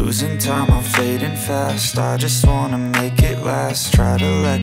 Losing time, I'm fading fast. I just wanna make it last. Try to let